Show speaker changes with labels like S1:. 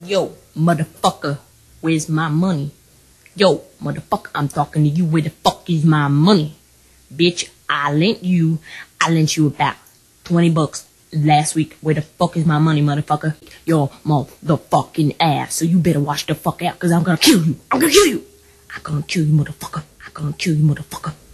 S1: Yo, motherfucker, where's my money? Yo, motherfucker, I'm talking to you. Where the fuck is my money? Bitch, I lent you about 20 bucks last week. Where the fuck is my money, motherfucker? Your motherfucking ass. So you better watch the fuck out, cause I'm gonna kill you. I'm gonna kill you. I'm gonna kill you, motherfucker. I'm gonna kill you, motherfucker.